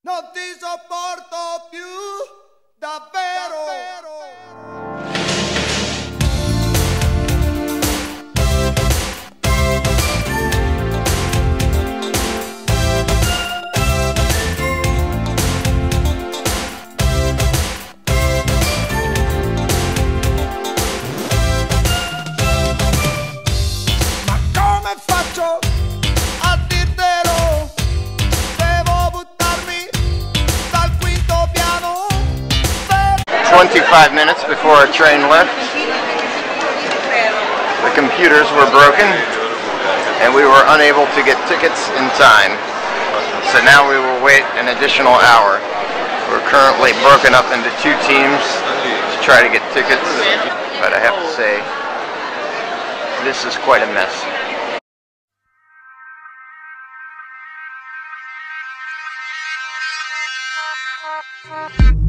Non ti sopporto più, davvero. Ma come faccio a dirtelo? Devo buttarmi dal quinto piano. 25 minutes before our train left, the computers were broken and we were unable to get tickets in time. So now we will wait an additional hour. We're currently broken up into two teams to try to get tickets, but I have to say, this is quite a mess.